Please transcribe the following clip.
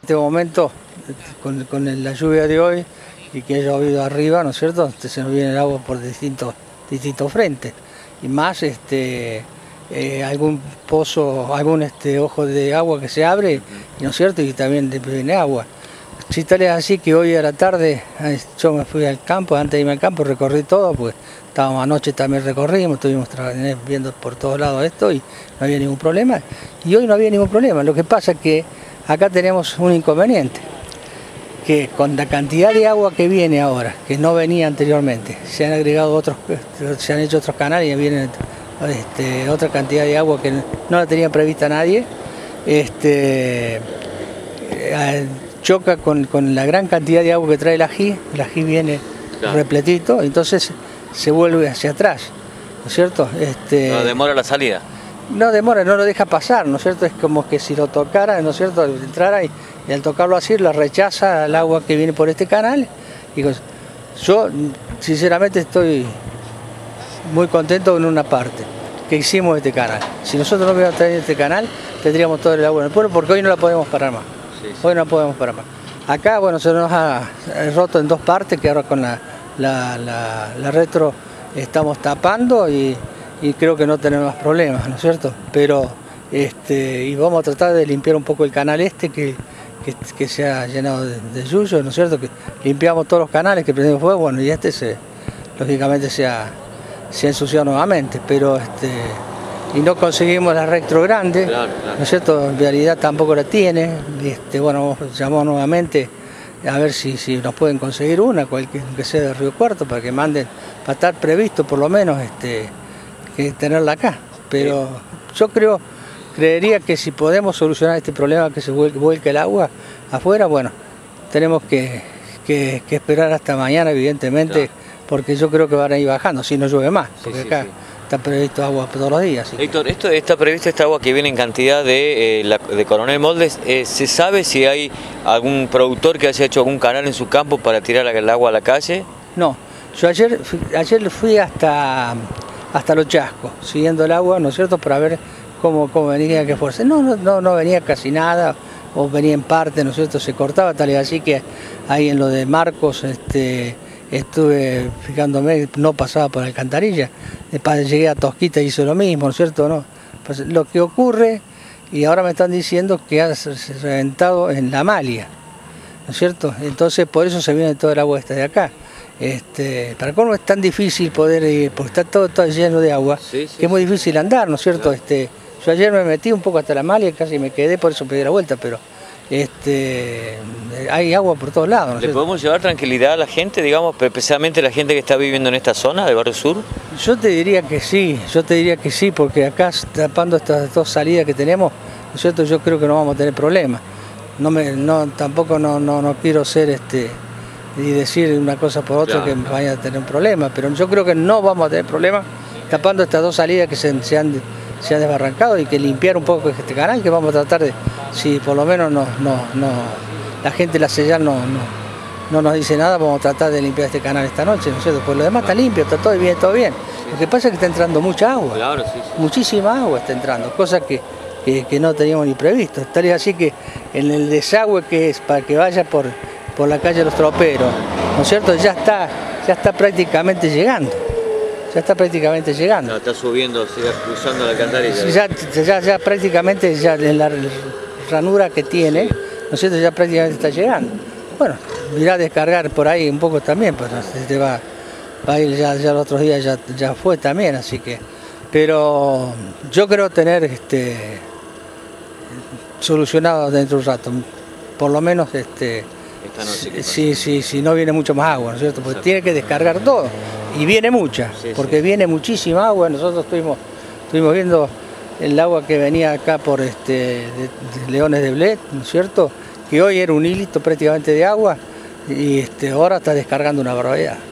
este momento, con la lluvia de hoy y que ha llovido arriba, ¿no es cierto?, se nos viene el agua por distintos frentes. Y más algún pozo, algún ojo de agua que se abre, ¿no es cierto?, y también viene agua. Si tal es así que hoy a la tarde yo me fui al campo, antes de irme al campo recorrí todo, pues estábamos anoche también recorrimos, estuvimos viendo por todos lados esto y no había ningún problema. Y hoy no había ningún problema, lo que pasa es que acá tenemos un inconveniente, que con la cantidad de agua que viene ahora, que no venía anteriormente, se han agregado se han hecho otros canales y vienen otra cantidad de agua que no la tenía prevista nadie, choca con la gran cantidad de agua que trae el ají viene repletito, entonces se vuelve hacia atrás, ¿no es cierto? ¿No demora la salida? No demora, no lo deja pasar, ¿no es cierto? Es como que si lo tocara, ¿no es cierto?, entrara y al tocarlo así, la rechaza el agua que viene por este canal. Y yo, sinceramente, estoy muy contento en una parte, que hicimos este canal. Si nosotros no hubiéramos tenido este canal, tendríamos todo el agua en el pueblo, porque hoy no la podemos parar más. Hoy no podemos parar más. Acá, bueno, se nos ha roto en dos partes, que ahora con la retro estamos tapando y creo que no tenemos más problemas, ¿no es cierto? Pero y vamos a tratar de limpiar un poco el canal que se ha llenado de yuyo, ¿no es cierto? Que limpiamos todos los canales que prendimos fuego, bueno, y lógicamente se ha ensuciado nuevamente, pero y no conseguimos la retro grande, claro. ¿no es cierto? En realidad tampoco la tiene, bueno, llamamos nuevamente a ver si nos pueden conseguir una, que sea de Río Cuarto, para que manden, para estar previsto por lo menos que tenerla acá. Pero yo creería que si podemos solucionar este problema que se vuelque el agua afuera, bueno, tenemos que esperar hasta mañana, evidentemente, claro, porque yo creo que van a ir bajando, si no llueve más, porque acá está previsto agua todos los días. Héctor, está previsto esta agua que viene en cantidad de Coronel Moldes. ¿Se sabe si hay algún productor que haya hecho algún canal en su campo para tirar el agua a la calle? No, yo ayer fui hasta Los Chascos, siguiendo el agua, ¿no es cierto?, para ver cómo venía, qué fuerza. No venía casi nada, o venía en parte, ¿no es cierto?, se cortaba, tal y así que ahí en lo de Marcos estuve fijándome, no pasaba por Alcantarilla. Después llegué a Tosquita y hizo lo mismo, ¿no es cierto? No. Pues lo que ocurre, y ahora me están diciendo que ha reventado en La Malia, ¿no es cierto? Entonces por eso se viene todo el agua de acá. Para cómo es tan difícil poder ir, porque está todo lleno de agua, que es muy difícil andar, ¿no es cierto? Claro. Yo ayer me metí un poco hasta La Malia, casi me quedé, por eso pedí la vuelta, pero hay agua por todos lados, ¿no? ¿Le podemos llevar tranquilidad a la gente, digamos, especialmente la gente que está viviendo en esta zona del Barrio Sur? Yo te diría que sí, porque acá tapando estas dos salidas que tenemos, ¿no es cierto?, yo creo que no vamos a tener problemas. Tampoco quiero ser y decir una cosa por otra, claro, que vaya a tener un problema, pero yo creo que no vamos a tener problemas tapando estas dos salidas que se han desbarrancado, y que limpiar un poco este canal, que vamos a tratar de, si por lo menos la gente de la Sellal no nos dice nada, vamos a tratar de limpiar este canal esta noche, ¿no es cierto? Por lo demás está limpio, está todo bien, todo bien. Lo que pasa es que está entrando mucha agua, claro, muchísima agua está entrando, cosa que no teníamos ni previsto. Tal es así que en el desagüe que es para que vaya por la calle de los Troperos, ¿no es cierto?, ya está prácticamente llegando. Está subiendo, sigue cruzando la alcantarilla. Ya prácticamente, ya en la ranura que tiene, ¿no es cierto?, ya prácticamente está llegando. Bueno, irá a descargar por ahí un poco también, pues va a ir ya los otros días, ya fue también, así que. Pero yo creo tener solucionado dentro de un rato, por lo menos esta noche. Si no viene mucho más agua, ¿no es cierto? Porque tiene que descargar todo, y viene mucha, porque viene muchísima agua. Nosotros estuvimos viendo el agua que venía acá por de Leones de Bled, ¿no es cierto?, que hoy era un hilito prácticamente de agua, y ahora está descargando una barbaridad.